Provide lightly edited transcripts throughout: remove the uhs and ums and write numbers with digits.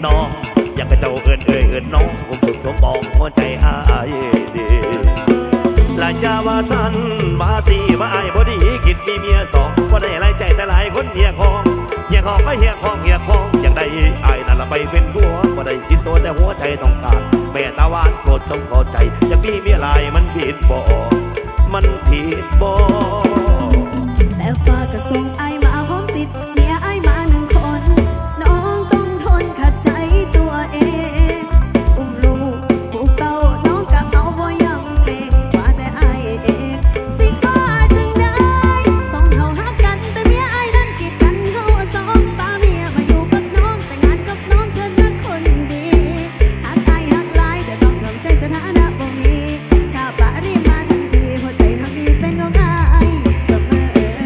น้องอยากกระเจ้าเอิญน้องผมสุขสมปองหัวใจอายดีลายาว่าสันว่าสีว่าไอ้บอดีคิดมีเมียสองว่าได้หลายใจแต่หลายคนเฮียของก็เฮียของอย่างใดไอ้นั่นละไปเป็นผัวว่าได้คิดโซนแต่หัวใจต้องการแม่ตาหวานโปรดจงเข้าใจอยากมีเมียหลายมันผิดบ่แต่ฟ้าก็ส่งไอ้มาพร้อมติดเมียไอ้มาหนึ่งคนน้องต้องทนขัดใจตัวเองอุ้มลูกผูกเต้าน้องกับเอาบ่ยำเกรงว่าแต่ไอ้เองสิฟ้าจึงได้สองเฮาหักกันแต่เมียไอ้นั้นกีดกันเฮาสองป้าเมียมาอยู่กับน้องแต่งงานกับน้องเธอนั้นคนดีหักไอ้หักหลายแต่ต้องทำใจสถานะบ่มีถ้าป้ารีมาทันทีหัวใจน้องนี้เป็นของอ้ายเสมอ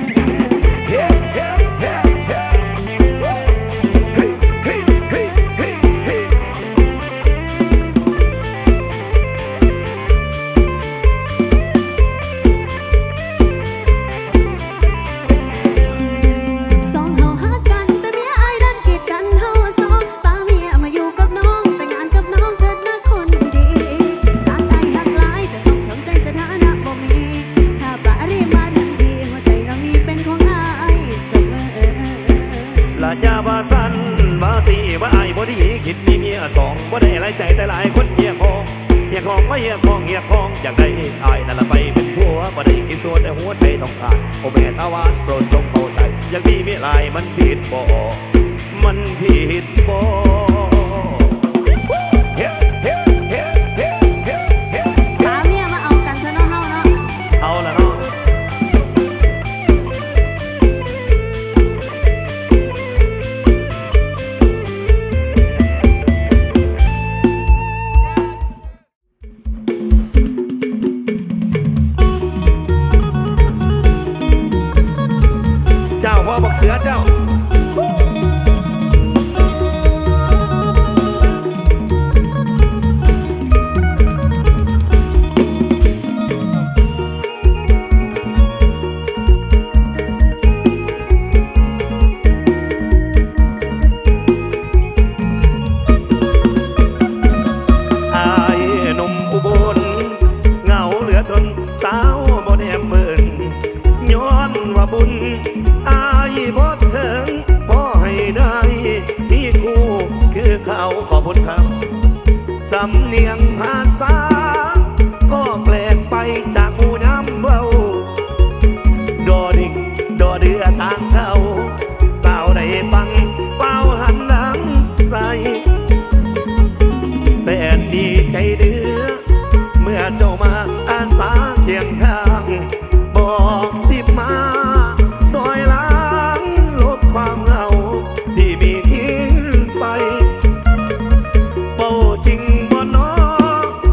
สองเฮาหักกันแต่เมียไอ้ดันกีดกันเฮาสองป้าเมียมาอยู่กับน้องแต่งงานกับน้องเกิดมาคนดีหักไอ้หักหลายแต่ต้องทำใจสถานะบ่มีถ้าป้ารีมาทันทีหัวใจน้องนี้เป็นของอ้ายเสมอลายาว่าสันว่าสีว่าไอ้บอดีคิดมีเมียสองว่าได้หลายใจแต่หลายคนเฮียของก็เฮียของอย่างใดไอ้นั่นละไปเป็นผัวว่าได้คิดโซนแต่หัวใจต้องการโอ้แม่ตาหวานโปรดจงเข้าใจอยากมีเมียหลายมันผิดบ่ป้าเมียมาเอากันซะเนาะเฮาเนาะเอาละเนาะเจ้าพ่อบอกเสือเจ้าอายหนุ่มอุบลเหงาเหลือทนสาวบ่แนมเบิ่งย้อนว่าบุญอายบ่ถึงพอให้ได้มีคู่คือเขาขอบคุณครับสำเนียงภาษาก็แปลกไปจากหูย้ำเบาดอดิ่งดอเดือทางเขาสาวได้ฟังเป้าหันหลังใส่แสนดีใจเดือเมื่อเจ้ามาอาสาเคียงข้างบอกสิมาซอยล้างลบความเหงาที่มีทิ้งไปเป้าจริงบ่น้อ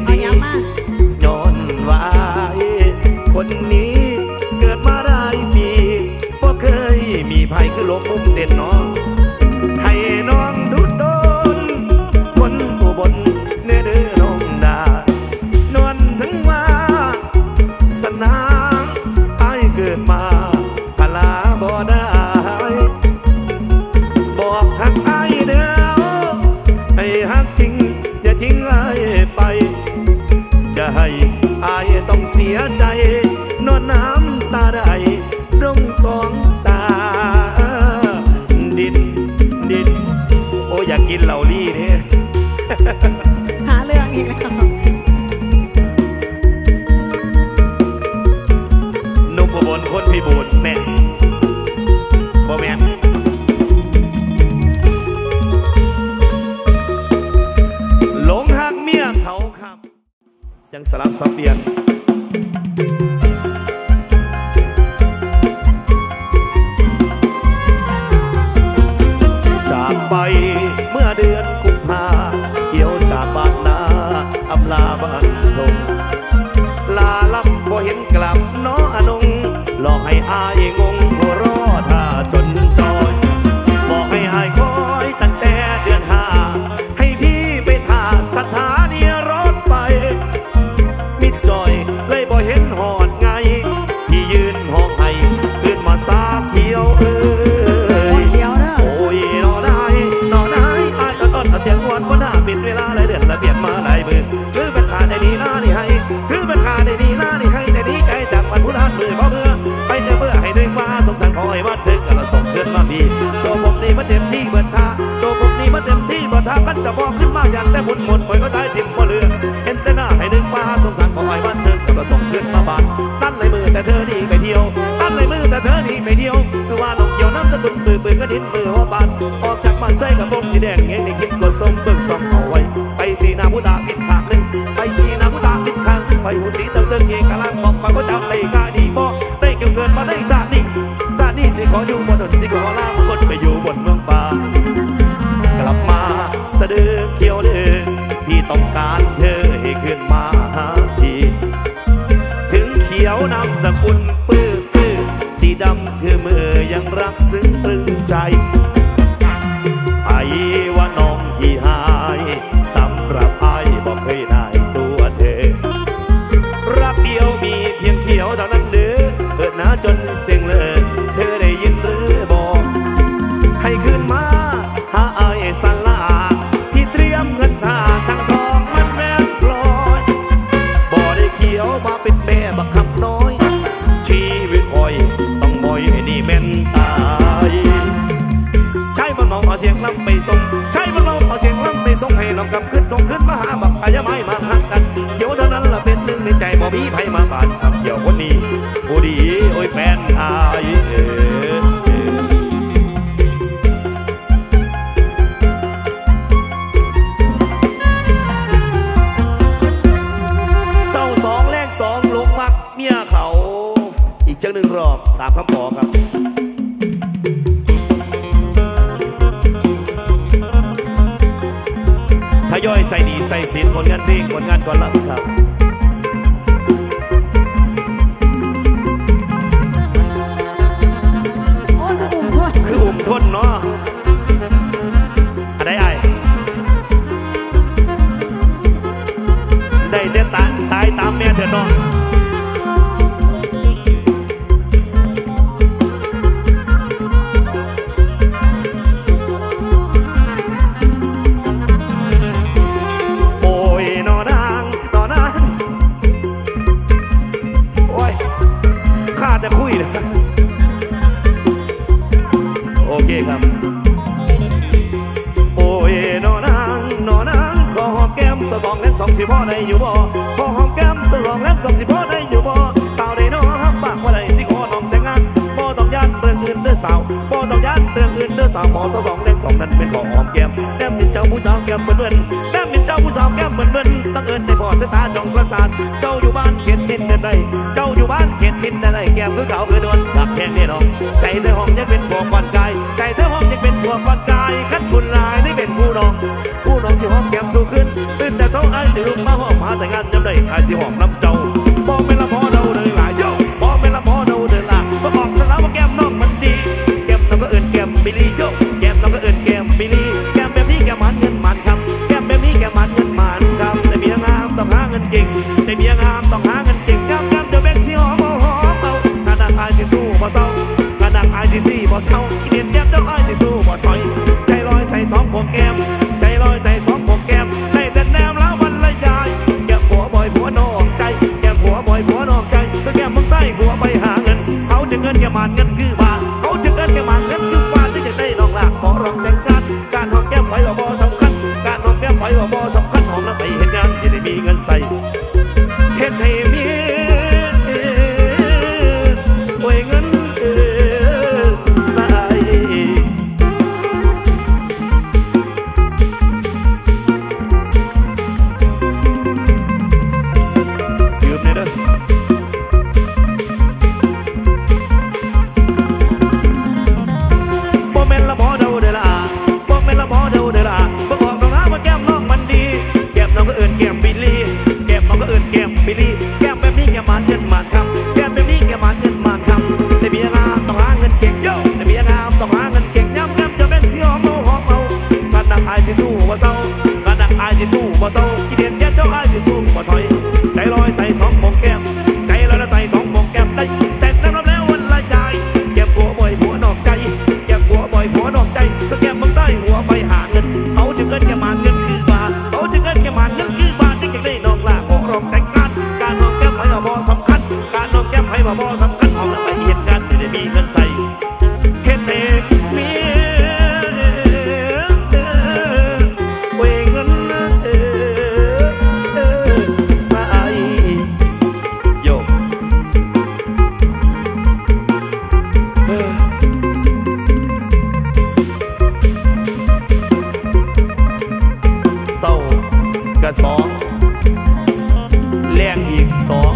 เอาย้ำมาย้อนว่าคนนี้เกิดมาได้ปีบ่เคยมีภัยคือลบมุมเด่นน้องให้น้องดูต้นคนอุบลเนื้อเดือน้องดานวลถึงว่าสนาไอ้เกิดมาพลาบ่ได้บอกหักไอ้เด้อให้หักจริงอย่าทิ้งไอ้ไปอย่าให้อายต้องเสียใจนอนน้ำตาได้ดงสองตาดินโอ้อยากกินเหล่าลี่เนี่ยหาเรื่องอีกแล้วนุ่มอุบลคนพิบูลแม่บ่แม่นหลงหักเมียเขาครับจังสลับสับเปลี่ยนจากไปเมื่อเดือนกุมภาเกี่ยวจากบ้านนาอำลาบ้านทงลาลับบ่เห็นกลับน้ออนงหลอกให้อายงงหัวรอท่าจนจอยบอกให้อายคอยตั้งแต่เดือนห้าให้พี่ไปท่าสถานีรถไฟมิดจอยเลยบ่เห็นหอดไงพี่ยืนห้องไห้ขึ้นมาสาเขียวโอ้ยนอนได้อายต้นเสียงวันบนหน้าปิดเวลาหลายเดือนระเบียบมาหลายมือคือเป็นขาได้ดีหน้านี่ให้คือเป็นขาได้ดีหน้านี่ให้แต่นี้ไกลจากวันพุธมือเพราะเมื่อไปเจอเมื่อให้ด้วยฟ้าสงสารขอให้วัดถึงกระส่งเกินมาพี่ตัวผมนี่มันเต็มที่เบิดท่าตัวผมนี่มันเต็มที่เบิดท่ากันจะบอกขึ้นมาอย่างแต่หมดปล่อยก็ได้ทิมบ่เรือเห็นแต่หน้าให้ด้วยฟ้าสงสารขอให้วัดถึงกระส่งเกินมาบานตั้นเลยมือแต่เธอนี่ไปเที่ยวตั้นเลยมือแต่เธอนี่ไปเที่ยวสว่านลงเกี่ยวน้ำตะกุนปืนก็ดิ้นมือหัวบานออกจากมันใส่กับผมสีแดงเงี้ยในคิดกดส่งเบิ่งส่องเอาไว้ไปสีนาพุตาปิดขางหนึ่งไปสีนาพุตาปิดขางไปหูสีเติมเองกำลังบอกมาก็จำเลยกาดีบอกได้เกี่ยวเกินมาได้ซาดีสิขออยู่บนถนนสิขอลาคนไปอยู่บนเมืองป่ากลับมาสะดือเขียวเดือพี่ต้องการเธอให้ขึ้นมาหาพี่ถึงเขียวนามสกุลปื้อสีดำคือมือยังรักซึ้งตรึงใจไอ้ว่าน้องที่หายสำหรับไอ้บอกเคยได้ตัวเธอรักเดียวมีเพียงเขียวเท่านั้นเด้อเอิดหนาจนเสียงเลยเธอได้ยินหรือบอกให้ขึ้นมาหาไอ้สันลาที่เตรียมเงินทาทั้งทองมันแม่ปลอยบ่ได้เขียวมาเป็นแม่บักคำน้อยชีวิตคอยต้องมอยนี่แม่นตายใช่มันมองเอาเสียงลำไปส่งใช่มันมองเอาเสียงลำไปส่งให้น้องกำขึ้นตรงขึ้นมาหาบักอายาไม้มาหักกันเขียวเท่านั้นละเป็นหนึ่งในใจบ่มีไผมาบานสับเกี่ยวคนนี้โอ้ดีโอ้ยแฟนอายเศร้าสองแรกสองลงมักเมียเขาอีกจังหนึ่งรอบตามคำขอครับทยอยใส่ดีใส่ศีลผลงานเพลงผลงานก่อนรับครับคืออุ่มทนเนาะอะไรไอ้ได้เด็ดตายตามแม่เถอะเนาะโอ้ยนอนางโอ้ยข้าจะคุยเลยโอเคครับโอ้ยนอนางขอหอมแก้มสะสองและสองสิพ่อได้อยู่บ่ขอหอมแก้มสะสองและสองสิพ่อได้อยู่บ่สาวได้น้อฮักปากว่าได้ที่ขอน้องแต่งงานบ่ต้องยันเรื่องอื่นเด้อสาวบ่ต้องยันเรื่องอื่นเด้อสาวขอสะสองและสองนั้นเป็นขอหอมแก้มแก้มเป็นเจ้าผู้สาวแก้มเหมือนแก้มเป็นเจ้าผู้สาวแก้มเหมือนตั้งเอิญในพ่อสตาจงประสานเจ้าอยู่บ้านเขียนทินใดเจ้าอยู่บ้านเขียนทินใดแก้มคือเขาคือนวลดักแทงแน่นอนใจเสื้อหอมยังเป็นผัวก่อนกายใจเสื้อหอมยังเป็นผัวก่อนกายขั้นบุญลายนี่เป็นผู้น้องสิหอมแก้มสู้ขึ้นตื่นแต่เช้าไอ้สิลุกมาหอมหาแต่งงานไอ้ที่หอมน้ำเจ้าบอกไม่ละพอเดาเลยหลายโยบอกไม่ละพอเดาเดินละมาบอกแล้วว่าแก้มน้องมันดีแก้มน้องก็เอิญแก้มบิลีโยแก้มน้องก็เอิญแก้มบิลีแก้มแบบนี้แก้มมันเงินมันคำแก้มแบบนี้แก้มมันเงินมันคำแต่เมียงามต้องหาเงินเก่งแต่เมียงามต้องหาเงินเก่งแก้มเดี๋ยวแบงค์สีหอมเอากระดังไอ้ที่สู้บ่เศร้ากระดังไอ้ที่สี่บ่เศร้าเรียนแก้มเจ้าไอ้ที่สู้บ่ถอยใจลอยใส่สองพวงแก้มใจลอยใส่สองพวงแก้มได้แต่แนมแล้ววันละยายแก้มหัวบ่อยหัวนอกใจแก้มหัวบ่อยหัวนอกใจสแก้มมึงใส่หัวไปหาเงินเขาจะเงินแก้มมันเงินคือบาเขาจะเงินแก้มมันเงินคือบาที่จะได้น้องหลักขอร้องแต่งงานการหอมแก้มไว้บ่สำคัญการหอมแก้มไว้บ่สำคัญหอมแล้วไปเห็นงานจะได้มีเงินใส่เห็นให้มีไว้เงินใส่ยืมเลยเด้อบ่แม่นละบ่เดาเด้อล่ะบ่แม่นละบ่เดาเด้อล่ะบ่บอกน้องนะว่าแก้มน้องมันดีแก้มน้องก็เอิ้นแก้มบิลลี่แก้มน้องก็เอิ้นแก้มบิลลี่แก้มแบบนี้แก้มมันเงินมันคำแก้มแบบนี้แก้มมันเงินมันคำแต่เมียงามต้องหาเงินเก่งโย่แต่เมียงามต้องหาเงินเก่งย้ำจะเป็นสีหอมเอาการดังไอ้ที่สู้บ่เศร้าการดังไอ้ที่สู้บ่เศร้ากิเลสแก้มเจ้าไอ้ที่สู้บ่ถอยใจลอยใส่สองพวงแก้มใจลอยใส่สองพวงแก้มได้แต่น้ำแล้ววันละยายแก้มหัวบ่อยหัวนอกใจแก้มหัวบ่อยหัวนอกใจสแก้มมึงใต้หัวไปหาเงินเขาจะเงินแก้มมันเงินคือบาเขาจะเงินแก้มมันเงินคือบาจึงจะได้น้องละขอร้องแต่งงานการน้องแก้มให้บ่สำคัญการน้องแก้มให้บ่สำคัญเอาแล้วไปเหตุการณ์จะได้มีเงินใส่เฮ็ดเองมีไว้เงินใส่โยเศร้ากะสองแรงอีกสอง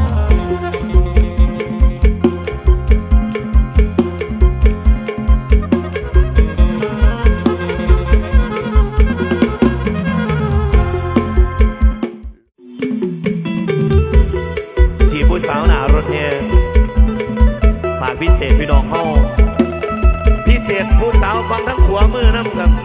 ที่ผู้สาวหน้ารถเนี่ยฝากพิเศษพี่น้องเฮาพิเศษผู้สาวฟังทั้งขวามือน้ำครับ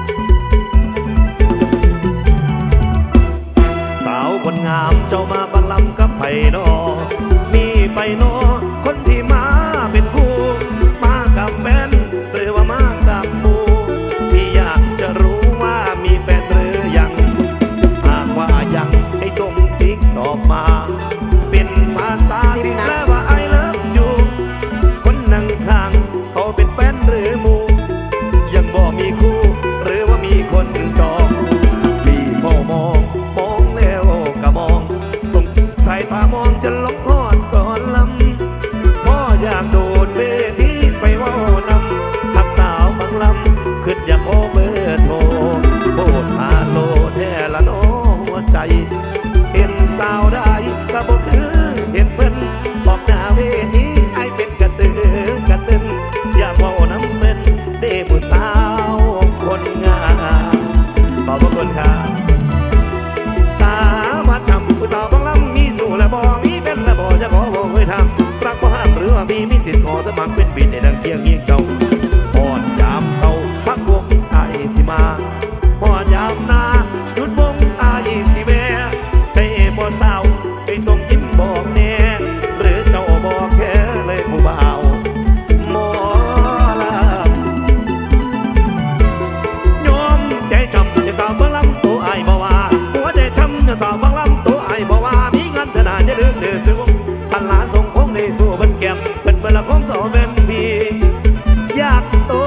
สาวคนงามเจ้ามาบังลำกับไผ่นอมีไปนอคนที่มาเป็นคู่มากับแฟนหรือว่ามากับปูพี่อยากจะรู้ว่ามีแฟนหรือยังหากว่ายังให้ส่งซิกตอบมาเป็นภาษาที่แปลว่า I love you คนนั่งข้างเขาเป็นแฟนหรือหมู่ยังบ่มีคู่หรือว่ามีคนจองพี่เฝ้ามองแล้วก็มองส่งสายตามองจะลงหอดก่อนลำพ่ออยากโดดเวทีไปว่านำทักสาวบางลำขึ้นอยากขอเบอร์โทรโปรดมาโลแท้ละน้อหัวใจเห็นสาวได้ก็บอกคือเห็นเพิ่นออกหน้าเวทีไอเป็นกระตือกระตึนอยากว่าน้ำเป็นเด็กผู้สาวคนงามขอบคุณครับตาพัดทำผู้สาวบางลำมีสู่และบ่มีเป็นและบ่จะขอบ่เคยทำรักบ่ห้ามหรือว่ามีสิทธิ์ขอสมัครเป็นบิดในดังเคียงยิ่งเจ้าพอดยามเศร้าพักวงไอสิมาพอดยามนาหยุดวงไอสิแวแต่บ่สาวไปส่งยิ้มบอกแน่หรือเจ้าบอกแค่เลยผู้บ่าวหมอลำยอมใจจำจะสาวบางลำตัวไอบ่ว่าหัวใจช้ำจะสาวบางลำตัวไอบ่ว่ามีเงินเท่านั้นจะลืมเดือดสูงพันล้านส่งคงในสู่บนแก้มเป็นเวลาของต่อเป็นพี่อยากโต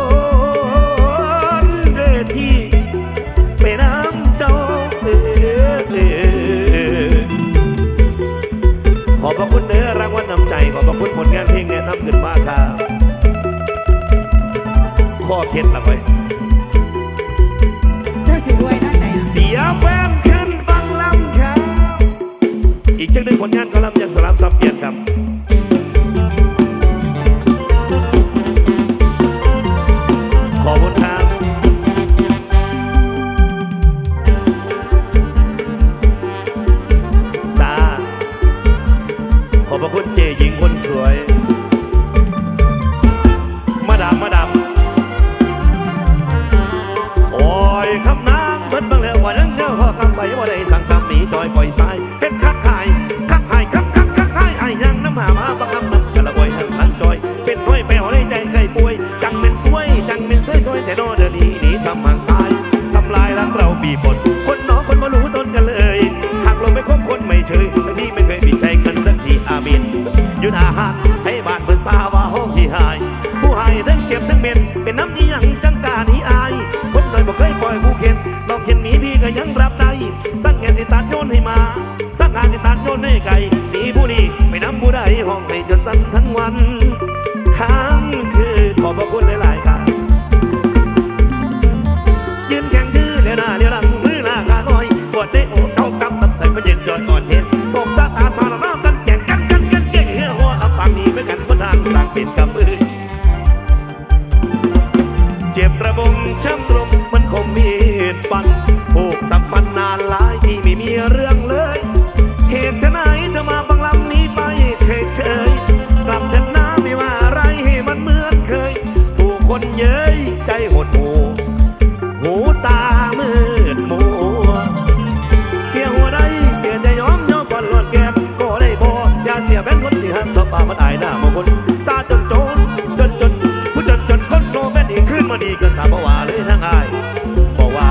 เรทีไปน้ำเจ้าขอบพระคุณเด้อรางวัลนำใจขอบพระคุณผลงานเพลงแนะนำขึ้นมาครับข้อเคล็ดละไปเธอสิรวยได้ไหนเสียแฟนขึ้นฟังลำครับอีกจังหนึ่งผลงานก็ลำยังสลับสับเปลี่ยนครับขอบคุณครับจากไกลหนีผู้นี้ไปนำผู้ใดห้องให้จนสั่นทั้งวันค้างคือขอบพระคุณหลายๆครับยืนแข่งดื้อเลี้ยวหน้าเลี้ยวหลังมือหน้าขาน้อยปวดได้โอ้เข้ากำตับแต่มาเย็นจอยอ่อนเห็นโศกซาตาสารน้ำกันแข่งกันเก่งเหี้ยหัวอับปากนี้ไม่กันคนทางต่างเป็นกับมือเจ็บระบมช้ำตรงมันคงมีดฟันผูกสัมพันธ์นานหลายที่ไม่มีเรื่องเลยเหตุไฉนเธอมาบังลำนี้ไปเฉยๆกลับเถิดนะไม่ว่าอะไรให้มันเหมือนเคยถูกคนเย้ยใจหดหูหูตามืดมัวเสียหัวได้เสียใจย้อมก่อนหลอดแก้มก็ได้บอกอย่าเสียเป็นคนที่หันต่อป่ามันอายหน้ามาคนซาจนผู้จนคนโตเป็นอีกขึ้นมาดีกันตาบ่ว่าเลยทั้งอายบ่ว่า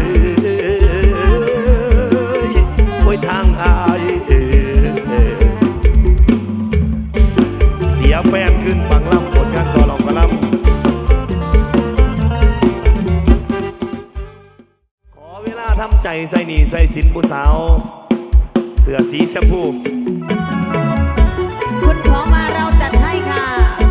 เลยโอ้ยทางอายเสียแฟนขึ้นบางลำผลงานก็ลองกระลำขอเวลาทำใจใส่หนีใส่สินผู้สาวเสื้อสีชมพูคุณขอมาเราจัดให้ค่ะ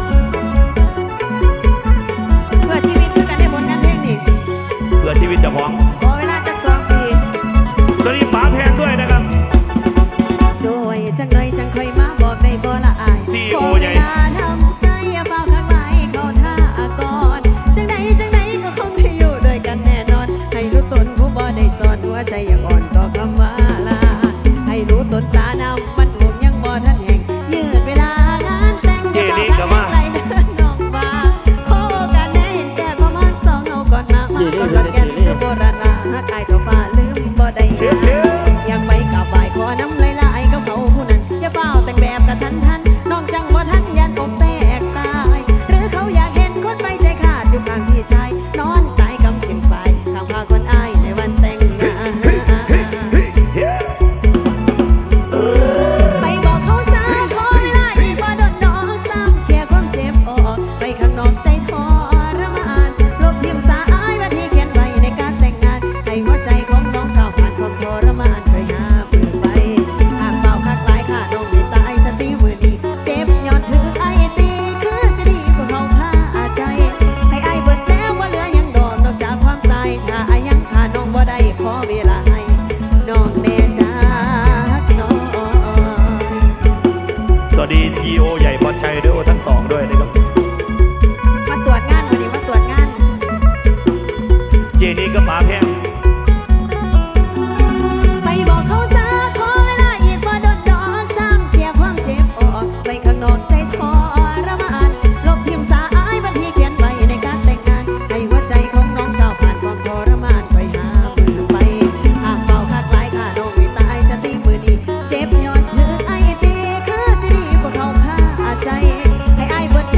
เพื่อชีวิตคือการได้ผลงานเพลงนี้เพื่อชีวิตเจ้าของขอเวลาจาก2 ปีสวัสดีป๋าแพงด้วยนะครับโจ้ยจังเลยจังคอยมาบอกได้บ่ละอายขอเวลาทำใจอย่าเฝ้าข้างไว้เข้าท่าก่อนจังใดก็คงได้อยู่ด้วยกันแน่นอนให้รู้ตนผู้บ่ได้สอนหัวใจอย่างอ่อนต่อคำว่าลาให้รู้ตนตานำมันห่วงยังบ่ทันแห่งยืดเวลางานแต่งจะเข้าทางใจน้องฟ้าขอการได้เห็นแก่ประมาณ2เอาก่อนมาก่อนแก่นคือโบราณฮักอายต่อฟ้าลืมบ่ได้ยังไปกับบ่ายขอน้ำลายกับเขาผู้นั้นอย่าเฝ้าแต่งแบบกระทันน้องจังบ่ทันยันอกแตกตายหรือเขาอยากเห็นคนไว้ใจขาดอยู่ข้างพี่ชายนอนตายกำเสียงไฟข้างพาคนอายในวันแต่งงานไปบอกเขาซะขอเวลาอีกว่าโดนน้องซ้ำเคลียร์ความเจ็บออกไปข้างนอกใจทรมานลบทิมสายวันที่เขียนไว้ในการแต่งงานให้หัวใจของน้องก้าวผ่านความทรมานเคยหาปืนไปหากเฝ้าคักหลายค่ะน้องไม่ตายสติมือดีเจ็บย้อนถือไอตีคือสิดีกว่าเขาฆ่าใจให้ไอเบิดแล้วว่าเหลือยังดอกนอกจากความตายถ้าไอยังขาดน้องบ่ได้ขอเวลาให้น้องแน่จากน้องสวัสดีซีโอใหญ่พอใจด้วยทั้งสองด้วยนะครับมาตรวจงานวันนี้มาตรวจงานเจนี่ก็ป๋าแพงไปบอกเขาซะขอเวลาอีกว่าโดนดอกซ้ำเคลียร์ความเจ็บออกไปข้างนอกใจทรมานลบทิมสายวันที่เขียนไว้ในการแต่งงานให้หัวใจของน้องก้าวผ่านความทรมานไปหามือไปหากเฝ้าคักหลายค่ะน้องไม่ตายสติมือดีเจ็บย้อนถือไอตีคือสิดีกว่าเขาฆ่าใจให้ไอเบิด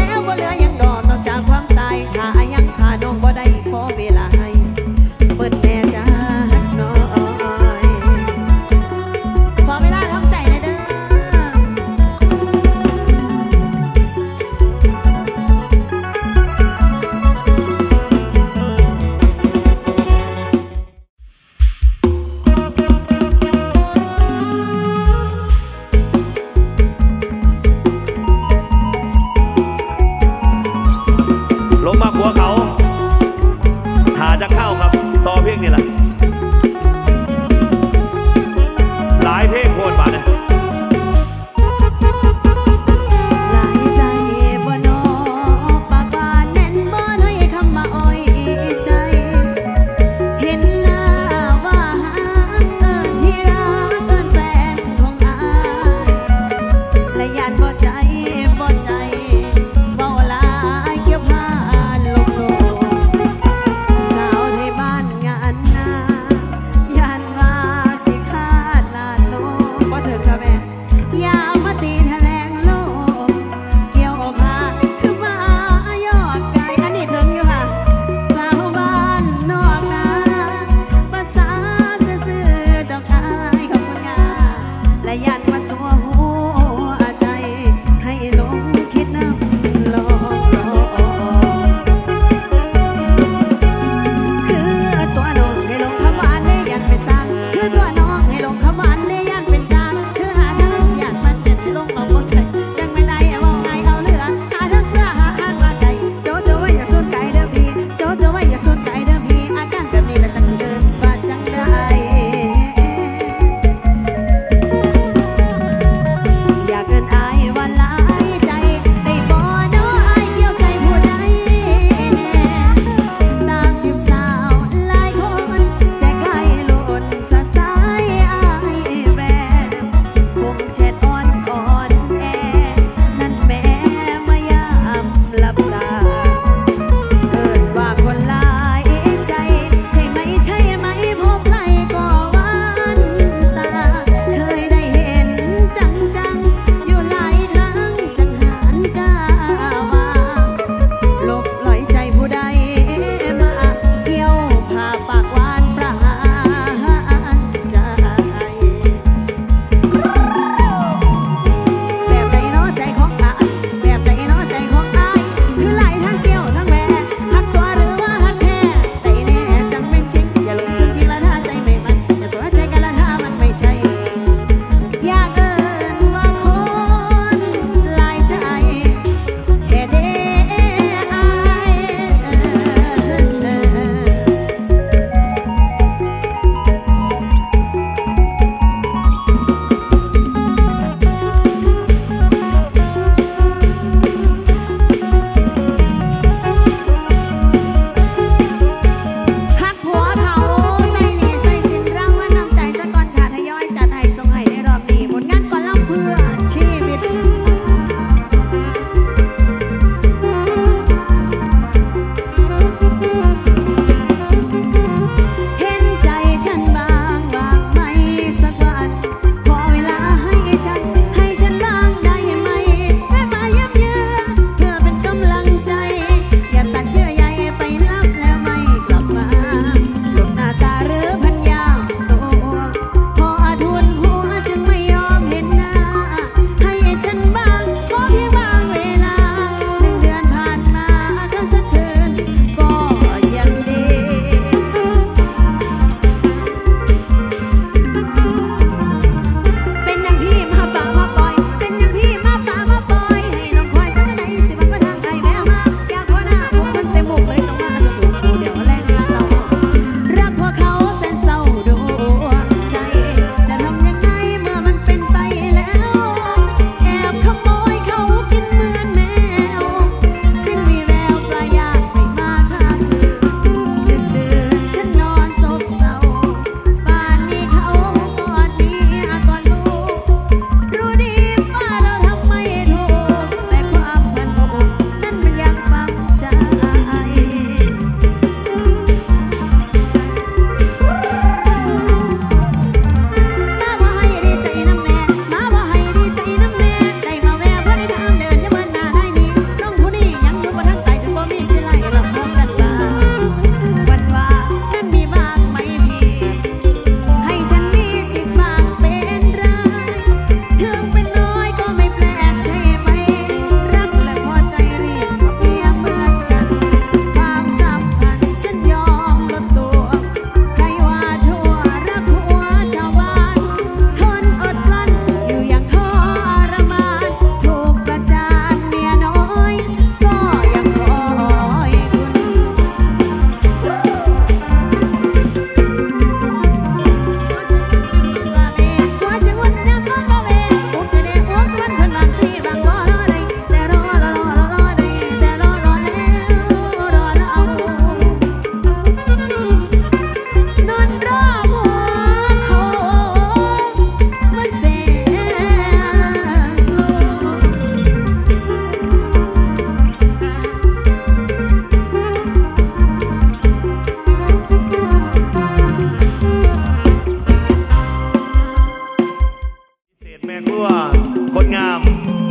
ครัวคนงาม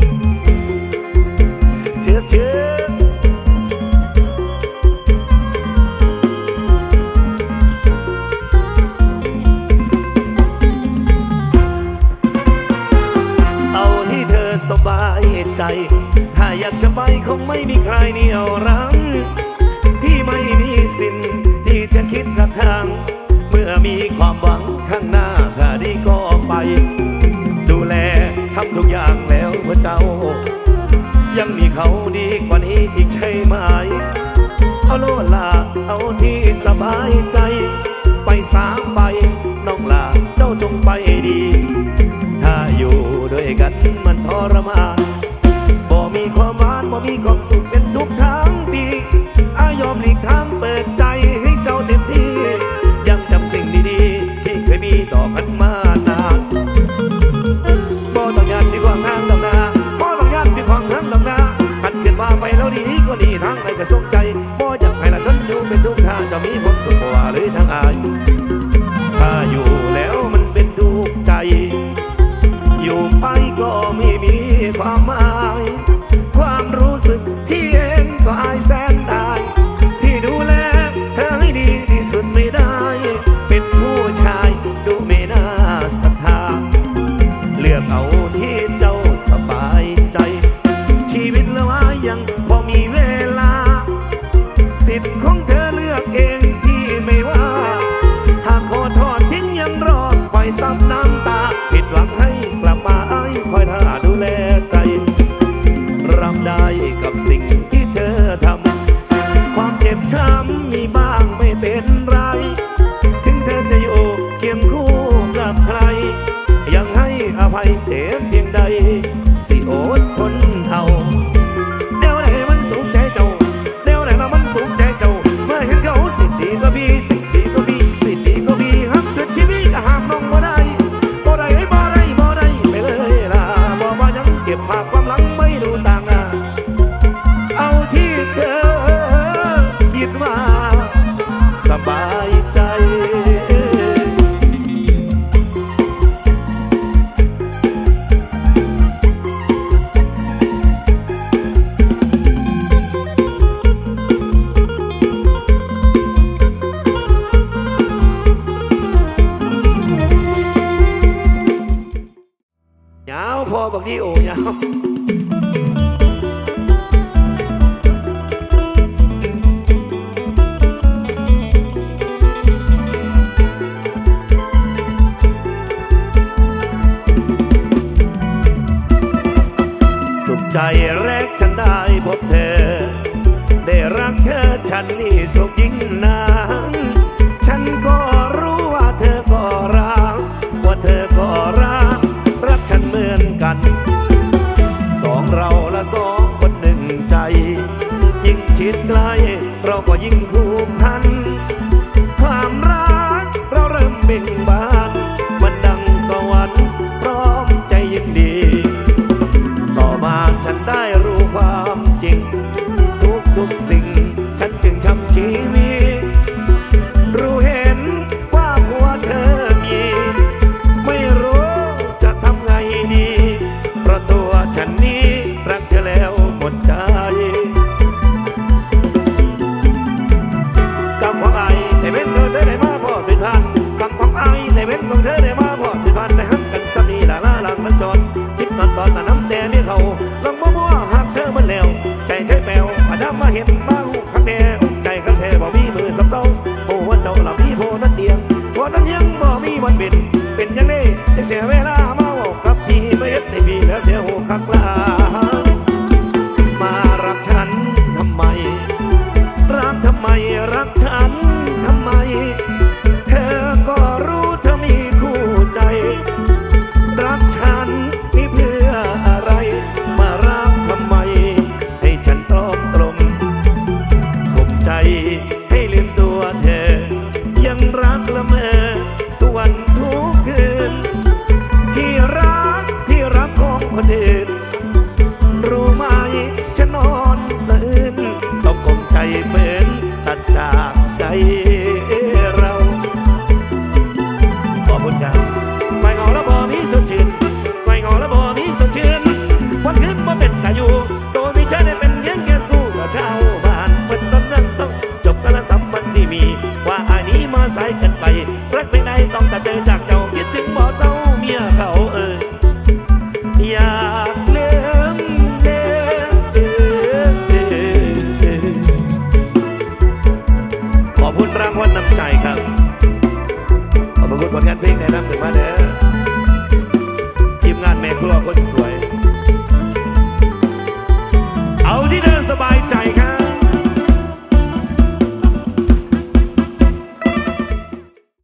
เชื่อเอาที่เธอสบายใจถ้าอยากจะไปคงไม่มีใครเหนี่ยวรั้งพี่ไม่มีสิทธิ์ที่จะคิดกับทางเมื่อมีความหวังข้างหน้าถ้าดีก็ไปดูแลทำทุกอย่างแล้วเพื่อเจ้ายังมีเขาดีกว่านี้อีกใช่ไหมเอาโลดลาเอาที่สบายใจไป3 ใบน้องลาเจ้าจงไปดีถ้าอยู่ด้วยกันมันทรมานบ่มีความหวานบ่มีความสุขเป็นทุกทางปียอมหลีกทางเปิดใจให้เจ้าเต็มที่ยังจำสิ่งดีๆที่เคยมีต่อกันมานานบ่ต้องยันมีความทางดอกนาบ่ต้องยันมีความทางดอกนาขัดเกินว่าไปแล้วดีกว่านี้ทางไหนก็สมใจบ่อยากให้ละจนอยู่เป็นทุกทางจะมีความสุขกว่าหรือทางอายถ้าอยู่แล้วมันเป็นทุกใจอยู่ไปก็ไม่มีความหมายความรู้สึกที่เองก็อายแสนได้ที่ดูแลเธอให้ดีที่สุดไม่ได้เป็นผู้ชายดูไม่น่าศรัทธาเลือกเอาที่เจ้าสบายใจชีวิตละว่ายังพอมีเวลาสิทธิ์ของเธอเลือกเองที่ไม่ว่าหากขอทอดทิ้งยังรอคอยซับน้ำตาผิดหวังให้กลับมาคอยท่าดูแลใจรับได้กับสิ่งที่เธอทำความเจ็บช้ำมีบ้างไม่เป็นไรถึงเธอจะอยู่เคียงคู่กับใครยังให้อภัยเจ็บเพียงใดสิอดทนเอาเดี๋ยวไหนมันสูงใจเจ้าเดี๋ยวไหนมันสูงใจเจ้าเมื่อเห็นเขาสิดีก็บีสิดีก็บีสิดีก็บีหักสุดชีวิตก็ห้ามน้องบ่ได้บ่ได้บ่ได้บ่ได้ไปเลยล่ะบ่ว่ายังเก็บภาพความหลังไม่ดูต่างเอาที่เธอคิดว่าสบายใจยาวพอบอกที่โอ้ยาวสุขใจแรกฉันได้พบเธอได้รักเธอฉันนี่สุขยิ่งนานฉันก็รู้ว่าเธอก็รักว่าเธอก็รักฉันเหมือนกันสองเราละสองคนหนึ่งใจยิ่งชิดใกล้เราก็ยิ่งผูกพันความรักเราเริ่มเบ่งบานมันดังสวรรค์พร้อมใจยินดีต่อมาฉันได้รู้ความจริงทุกสิ่งฉันจึงช้ำชีวิตรู้เห็นว่าผัวเธอมีไม่รู้จะทำไงดีวย